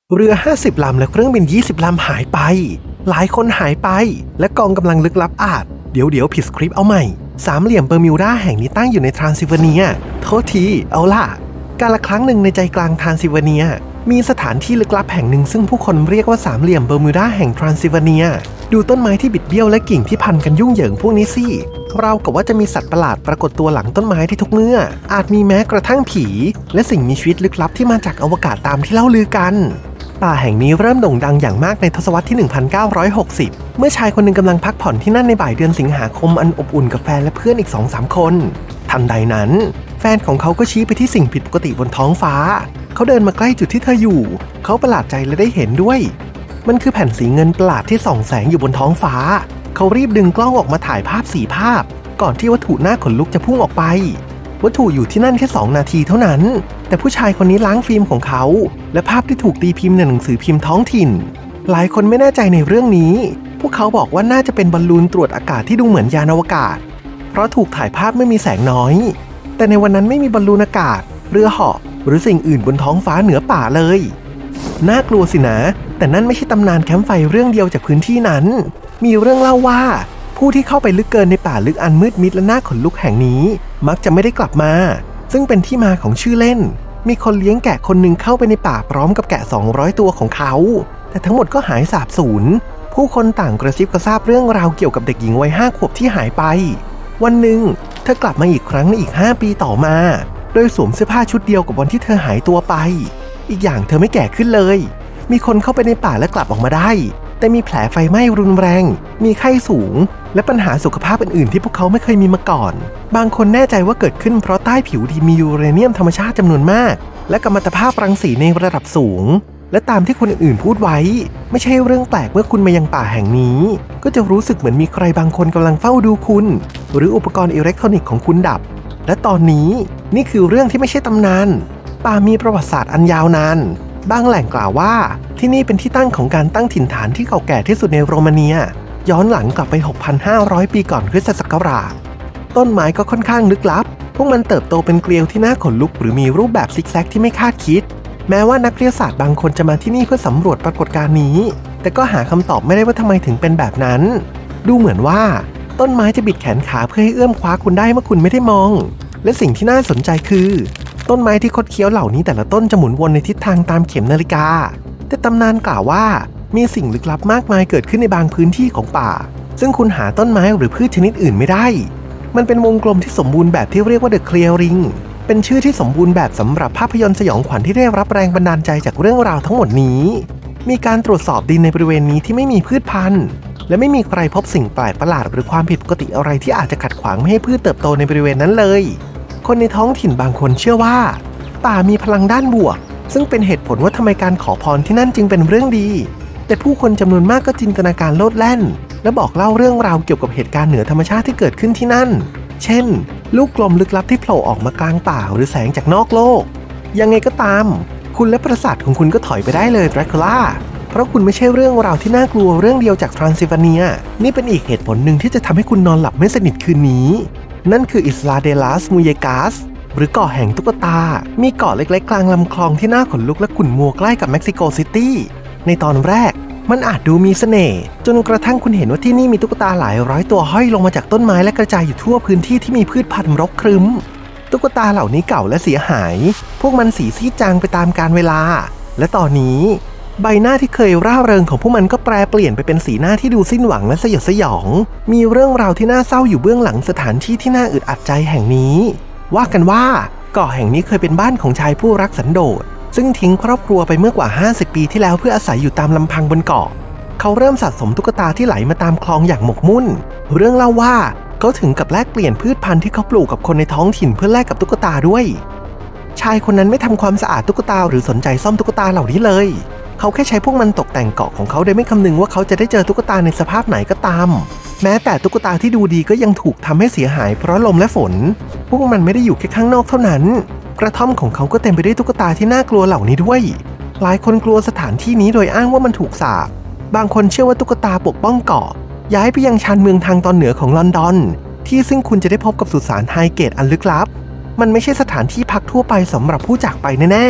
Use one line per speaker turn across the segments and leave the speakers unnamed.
เรือ50ลำและเครื่องบิน20ลำหายไปหลายคนหายไปและกองกำลังลึกลับอาจเดี๋ยวผิดสคริปต์เอาใหม่สามเหลี่ยมเบอร์มิวดาแห่งนี้ตั้งอยู่ในทรานซิลเวเนียโทษทีเอาล่ะกาลครั้งหนึ่งในใจกลางทรานซิลเวเนียมีสถานที่ลึกลับแห่งหนึ่งซึ่งผู้คนเรียกว่าสามเหลี่ยมเบอร์มิวดาแห่งทรานซิลเวเนียดูต้นไม้ที่บิดเบี้ยวและกิ่งที่พันกันยุ่งเหยิงพวกนี้สิเรากับว่าจะมีสัตว์ประหลาดปรากฏตัวหลังต้นไม้ที่ทุกเมื่ออาจมีแม้กระทั่งผีและสิ่งมีชีวิตลึกลับที่มาจากอวกาศตามที่เล่าลือกันป่าแห่งนี้เริ่มโด่งดังอย่างมากในทศวรรษที่ 1960 เมื่อชายคนหนึ่งกำลังพักผ่อนที่นั่นในบ่ายเดือนสิงหาคมอันอบอุ่นกับแฟนและเพื่อนอีก 2-3 คนทันใดนั้นแฟนของเขาก็ชี้ไปที่สิ่งผิดปกติบนท้องฟ้าเขาเดินมาใกล้จุดที่เธออยู่เขาประหลาดใจและได้เห็นด้วยมันคือแผ่นสีเงินประหลาดที่ส่องแสงอยู่บนท้องฟ้าเขารีบดึงกล้องออกมาถ่ายภาพ4ภาพก่อนที่วัตถุน่าขนลุกจะพุ่งออกไปวัตถุอยู่ที่นั่นแค่2 นาทีเท่านั้นแต่ผู้ชายคนนี้ล้างฟิล์มของเขาและภาพที่ถูกตีพิมพ์ในหนังสือพิมพ์ท้องถิ่นหลายคนไม่แน่ใจในเรื่องนี้พวกเขาบอกว่าน่าจะเป็นบอลลูนตรวจอากาศที่ดูเหมือนยานอวกาศเพราะถูกถ่ายภาพไม่มีแสงน้อยแต่ในวันนั้นไม่มีบอลลูนอากาศเรือเหาะหรือสิ่งอื่นบนท้องฟ้าเหนือป่าเลยน่ากลัวสินะแต่นั่นไม่ใช่ตำนานแคมป์ไฟเรื่องเดียวจากพื้นที่นั้นมีเรื่องเล่าว่าผู้ที่เข้าไปลึกเกินในป่าลึกอันมืดมิดและน่าขนลุกแห่งนี้มักจะไม่ได้กลับมาซึ่งเป็นที่มาของชื่อเล่นมีคนเลี้ยงแกะคนหนึ่งเข้าไปในป่าพร้อมกับแกะ200ตัวของเขาแต่ทั้งหมดก็หายสาบสูญผู้คนต่างกระซิบกระซาบเรื่องราวเกี่ยวกับเด็กหญิงวัย5 ขวบที่หายไปวันหนึ่งเธอกลับมาอีกครั้งในอีก5 ปีต่อมาโดยสวมเสื้อผ้าชุดเดียวกับวันที่เธอหายตัวไปอีกอย่างเธอไม่แก่ขึ้นเลยมีคนเข้าไปในป่าและกลับออกมาได้แต่มีแผลไฟไหม้รุนแรงมีไข้สูงและปัญหาสุขภาพอื่นๆที่พวกเขาไม่เคยมีมาก่อนบางคนแน่ใจว่าเกิดขึ้นเพราะใต้ผิวดินมียูเรเนียมธรรมชาติจำนวนมากและกัมมันตภาพรังสีในระดับสูงและตามที่คนอื่นๆพูดไว้ไม่ใช่เรื่องแปลกเมื่อคุณมายังป่าแห่งนี้ก็จะรู้สึกเหมือนมีใครบางคนกำลังเฝ้าดูคุณหรืออุปกรณ์อิเล็กทรอนิกส์ของคุณดับและตอนนี้นี่คือเรื่องที่ไม่ใช่ตำนานป่ามีประวัติศาสตร์อันยาวนานบางแหล่งกล่าวว่าที่นี่เป็นที่ตั้งของการตั้งถิ่นฐานที่เก่าแก่ที่สุดในโรมาเนียย้อนหลังกลับไป 6,500 ปีก่อนคริสตศักราชต้นไม้ก็ค่อนข้างลึกลับพวกมันเติบโตเป็นเกลียวที่น่าขนลุกหรือมีรูปแบบซิกแซกที่ไม่คาดคิดแม้ว่านักวิทยาศาสตร์บางคนจะมาที่นี่เพื่อสำรวจปรากฏการณ์นี้แต่ก็หาคำตอบไม่ได้ว่าทำไมถึงเป็นแบบนั้นดูเหมือนว่าต้นไม้จะบิดแขนขาเพื่อให้เอื้อมคว้าคุณได้เมื่อคุณไม่ได้มองและสิ่งที่น่าสนใจคือต้นไม้ที่คดเคี้ยวเหล่านี้แต่ละต้นจะหมุนวนในทิศทางตามเข็มนาฬิกาแต่ตำนานกล่าวว่ามีสิ่งลึกลับมากมายเกิดขึ้นในบางพื้นที่ของป่าซึ่งคุณหาต้นไม้หรือพืชชนิดอื่นไม่ได้มันเป็นวงกลมที่สมบูรณ์แบบที่เรียกว่า The Clearing เป็นชื่อที่สมบูรณ์แบบสำหรับภาพยนตร์สยองขวัญที่ได้รับแรงบันดาลใจจากเรื่องราวทั้งหมดนี้มีการตรวจสอบดินในบริเวณนี้ที่ไม่มีพืชพันธุ์และไม่มีใครพบสิ่งแปลกประหลาดหรือความผิดปกติอะไรที่อาจจะขัดขวางไม่ให้พืชเติบโตในบริเวณนั้นเลยคนในท้องถิ่นบางคนเชื่อว่าป่ามีพลังด้านบวกซึ่งเป็นเหตุผลว่าทำไมการขอพรที่นั่นจึงเป็นเรื่องดีแต่ผู้คนจำนวนมากก็จินตนาการโลดแล่นและบอกเล่าเรื่องราวเกี่ยวกับเหตุการณ์เหนือธรรมชาติที่เกิดขึ้นที่นั่นเช่นลูกกลมลึกลับที่โผล่ออกมากลางป่าหรือแสงจากนอกโลกยังไงก็ตามคุณและประสาทของคุณก็ถอยไปได้เลยดราคูล่าเพราะคุณไม่ใช่เรื่องราวที่น่ากลัวเรื่องเดียวจากทรานซิลเวเนียนี่เป็นอีกเหตุผลหนึ่งที่จะทำให้คุณนอนหลับไม่สนิทคืนนี้นั่นคืออิสลาเดลัสมูเยกัสหรือเกาะแห่งตุ๊กตามีเกาะเล็กๆกลางลำคลองที่น่าขนลุกและขุ่นมัวใกล้กับเม็กซิโกซิตี้ในตอนแรกมันอาจดูมีเสน่ห์จนกระทั่งคุณเห็นว่าที่นี่มีตุ๊กตาหลายร้อยตัวห้อยลงมาจากต้นไม้และกระจายอยู่ทั่วพื้นที่ที่มีพืชพันธุ์รกครึ้มตุ๊กตาเหล่านี้เก่าและเสียหายพวกมันสีซีดจางไปตามกาลเวลาและตอนนี้ใบหน้าที่เคยร่าเริงของพวกมันก็แปรเปลี่ยนไปเป็นสีหน้าที่ดูสิ้นหวังและสยดสยองมีเรื่องราวที่น่าเศร้าอยู่เบื้องหลังสถานที่ที่น่าอึดอัดใจแห่งนี้ว่ากันว่าเกาะแห่งนี้เคยเป็นบ้านของชายผู้รักสันโดษซึ่งทิ้งครอบครัวไปเมื่อกว่า50 ปีที่แล้วเพื่ออาศัยอยู่ตามลำพังบนเกาะเขาเริ่มสะสมตุ๊กตาที่ไหลมาตามคลองอย่างหมกมุ่นเรื่องเล่าว่าเขาถึงกับแลกเปลี่ยนพืชพันธุ์ที่เขาปลูกกับคนในท้องถิ่นเพื่อแลกกับตุ๊กตาด้วยชายคนนั้นไม่ทำความสะอาดตุ๊กตาหรือสนใจซ่อมตุ๊กตาเหล่านี้เลยเขาแค่ใช้พวกมันตกแต่งเกาะของเขาโดยไม่คำนึงว่าเขาจะได้เจอตุ๊กตาในสภาพไหนก็ตามแม้แต่ตุ๊กตาที่ดูดีก็ยังถูกทำให้เสียหายเพราะลมและฝนพวกมันไม่ได้อยู่แค่ข้างนอกเท่านั้นกระท่อมของเขาก็เต็มไปด้วยตุ๊กตาที่น่ากลัวเหล่านี้ด้วยหลายคนกลัวสถานที่นี้โดยอ้างว่ามันถูกสาปบางคนเชื่อว่าตุ๊กตาปกป้องเกาะย้ายไปยังชานเมืองทางตอนเหนือของลอนดอนที่ซึ่งคุณจะได้พบกับสุสานไฮเกตอันลึกลับมันไม่ใช่สถานที่พักทั่วไปสำหรับผู้จากไปแน่ๆ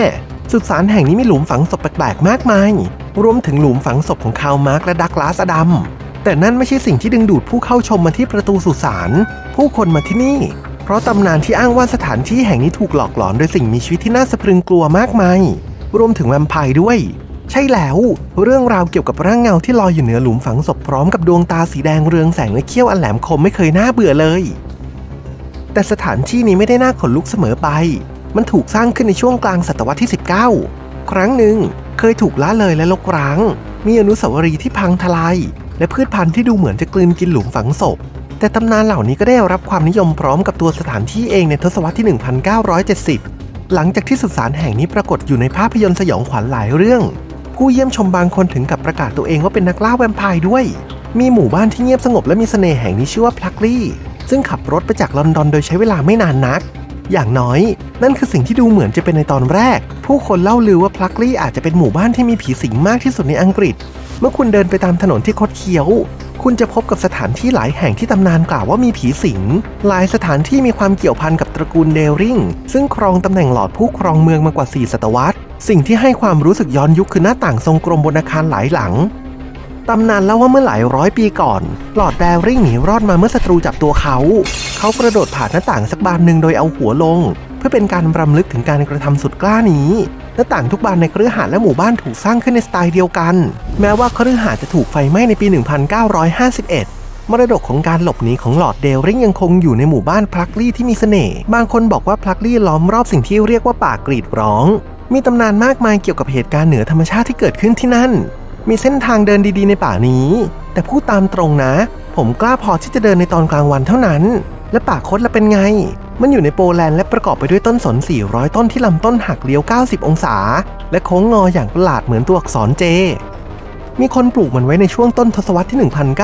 สุสานแห่งนี้มีหลุมฝังศพแปลกๆมากมายรวมถึงหลุมฝังศพของคาร์ล มาร์กและดักลาส อดัมแต่นั่นไม่ใช่สิ่งที่ดึงดูดผู้เข้าชมมาที่ประตูสุสานผู้คนมาที่นี่เพราะตำนานที่อ้างว่าสถานที่แห่งนี้ถูกหลอกหลอนโดยสิ่งมีชีวิตที่น่าสะพรึงกลัวมากมายรวมถึงแวมไพร์ด้วยใช่แล้วเรื่องราวเกี่ยวกับร่างเงาที่ลอยอยู่เหนือหลุมฝังศพพร้อมกับดวงตาสีแดงเรืองแสงและเขี้ยวอันแหลมคมไม่เคยน่าเบื่อเลยแต่สถานที่นี้ไม่ได้น่าขนลุกเสมอไปมันถูกสร้างขึ้นในช่วงกลางศตวรรษที่ 19ครั้งหนึ่งเคยถูกละเลยและรกร้างมีอนุสาวรีย์ที่พังทลายและพืชพันธุ์ที่ดูเหมือนจะกลืนกินหลุมฝังศพแต่ตำนานเหล่านี้ก็ได้รับความนิยมพร้อมกับตัวสถานที่เองในทศวรรษที่ 1970 หลังจากที่สุสานแห่งนี้ปรากฏอยู่ในภาพยนตร์สยองขวัญหลายเรื่องผู้เยี่ยมชมบางคนถึงกับประกาศตัวเองว่าเป็นนักล่าแวมไพร์ด้วยมีหมู่บ้านที่เงียบสงบและมีเสน่ห์แห่งนี้ชื่อว่าพลักลี่ซึ่งขับรถไปจากลอนดอนโดยใช้เวลาไม่นานนักอย่างน้อยนั่นคือสิ่งที่ดูเหมือนจะเป็นในตอนแรกผู้คนเล่าลือว่าพลักลี่อาจจะเป็นหมู่บ้านที่มีผีสิงมากที่สุดในอังกฤษเมื่อคุณเดินไปตามถนนที่คดเคี้ยวคุณจะพบกับสถานที่หลายแห่งที่ตำนานกล่าวว่ามีผีสิงหลายสถานที่มีความเกี่ยวพันกับตระกูลเดริงซึ่งครองตำแหน่งหลอดผู้ครองเมืองมากว่า4 ศตวรรษสิ่งที่ให้ความรู้สึกย้อนยุคคือหน้าต่างทรงกลมบนอาคารหลายหลังตำนานเล่าว่าเมื่อหลายร้อยปีก่อนลอร์ดแดริงหนีรอดมาเมื่อศัตรูจับตัวเขากระโดดผ่านหน้าต่างสักบานหนึ่งโดยเอาหัวลงเพื่อเป็นการรำลึกถึงการกระทำสุดกล้านี้หน้าต่างทุกบานในคฤหาสน์และหมู่บ้านถูกสร้างขึ้นในสไตล์เดียวกันแม้ว่าคฤหาสน์จะถูกไฟไหม้ในปี 1951 มรดกของการหลบหนีของลอร์ดเดริงยังคงอยู่ในหมู่บ้านพลักลี่ที่มีเสน่ห์บางคนบอกว่าพลักลี่ล้อมรอบสิ่งที่เรียกว่าป่ากรีดร้องมีตำนานมากมายเกี่ยวกับเหตุการณ์เหนือธรรมชาติที่เกิดขึ้นที่นั่นมีเส้นทางเดินดีๆในป่านี้แต่พูดตามตรงนะผมกล้าพอที่จะเดินในตอนกลางวันเท่านั้นและป่าคดละเป็นไงมันอยู่ในโปแลนด์และประกอบไปด้วยต้นสน400ต้นที่ลำต้นหักเลี้ยว90องศาและโค้งงออย่างประหลาดเหมือนตัวอักษรเจมีคนปลูกมันไว้ในช่วงต้นทศวรรษที่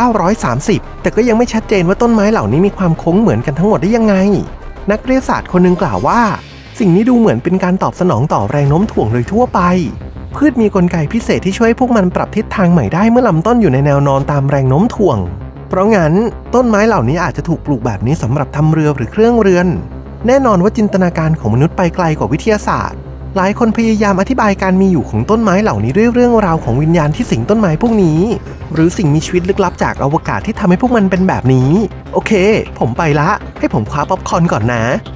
1930 แต่ก็ยังไม่ชัดเจนว่าต้นไม้เหล่านี้มีความโค้งเหมือนกันทั้งหมดได้ยังไงนักวิทยาศาสตร์คนหนึ่งกล่าวว่าสิ่งนี้ดูเหมือนเป็นการตอบสนองต่อแรงโน้มถ่วงโดยทั่วไปพืชมีกลไกพิเศษที่ช่วยพวกมันปรับทิศทางใหม่ได้เมื่อลำต้นอยู่ในแนวนอนตามแรงโน้มถ่วงเพราะงั้นต้นไม้เหล่านี้อาจจะถูกปลูกแบบนี้สำหรับทำเรือหรือเครื่องเรือนแน่นอนว่าจินตนาการของมนุษย์ไปไกลกว่าวิทยาศาสตร์หลายคนพยายามอธิบายการมีอยู่ของต้นไม้เหล่านี้ด้วยเรื่องราวของวิญญาณที่สิงต้นไม้พวกนี้หรือสิ่งมีชีวิตลึกลับจากอวกาศที่ทำให้พวกมันเป็นแบบนี้โอเคผมไปละให้ผมคว้าป๊อปคอร์นก่อนนะ